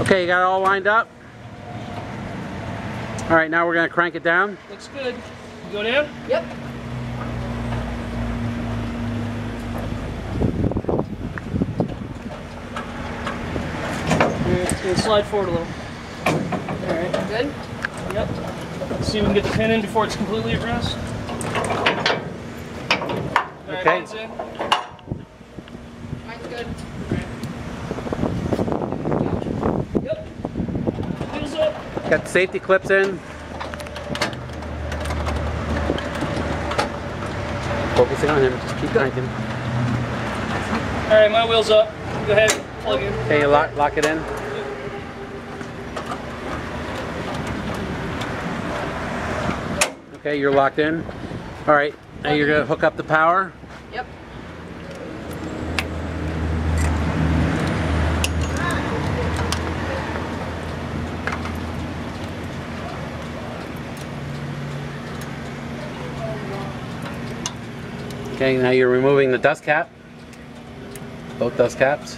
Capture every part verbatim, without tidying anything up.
Okay, you got it all lined up? All right, now we're going to crank it down. Looks good. You go down? Yep. It's going to slide forward a little. Alright. Good? Yep. Let's see if we can get the pin in before it's completely at rest. Alright, Okay. pin's in. Mine's good. Yep. Wheels up. Got the safety clips in. Focusing on him, just keep cranking. Alright, my wheel's up. Go ahead, plug in. Okay, you lock, lock it in. Okay, you're locked in. All right, now you're gonna hook up the power. Yep. Okay, now you're removing the dust cap. Both dust caps.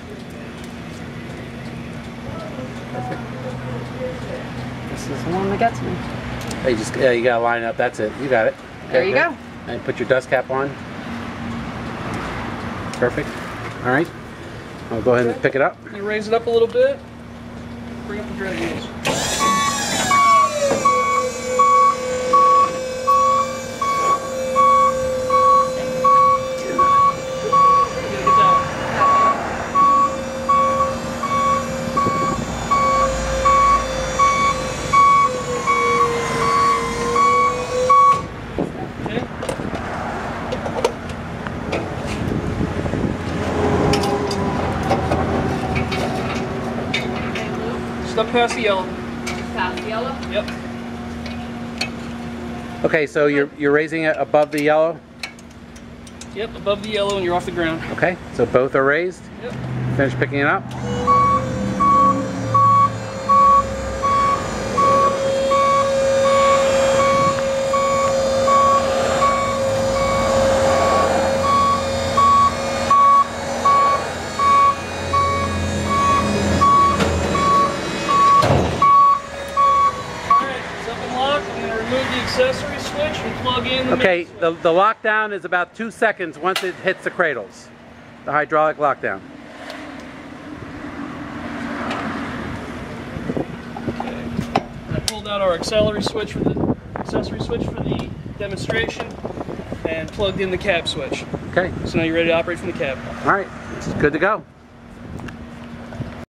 Perfect. This is the one that gets me. Hey, you just yeah, you gotta line up. That's it. You got it. Okay, There you okay. go. And put your dust cap on. Perfect. All right. I'll go ahead and pick it up. You raise it up a little bit. Bring up the drag wheels. Up past the yellow. Past the yellow? Yep. Okay, so you're you're raising it above the yellow. Yep, above the yellow and you're off the ground. Okay, so both are raised. Yep. Finish picking it up. Accessory switch and plug in the Okay, main the, the lockdown is about two seconds once it hits the cradles. The hydraulic lockdown. Okay. I pulled out our auxiliary switch for the accessory switch for the demonstration and plugged in the cab switch. Okay. So now you're ready to operate from the cab. All right, it's good to go.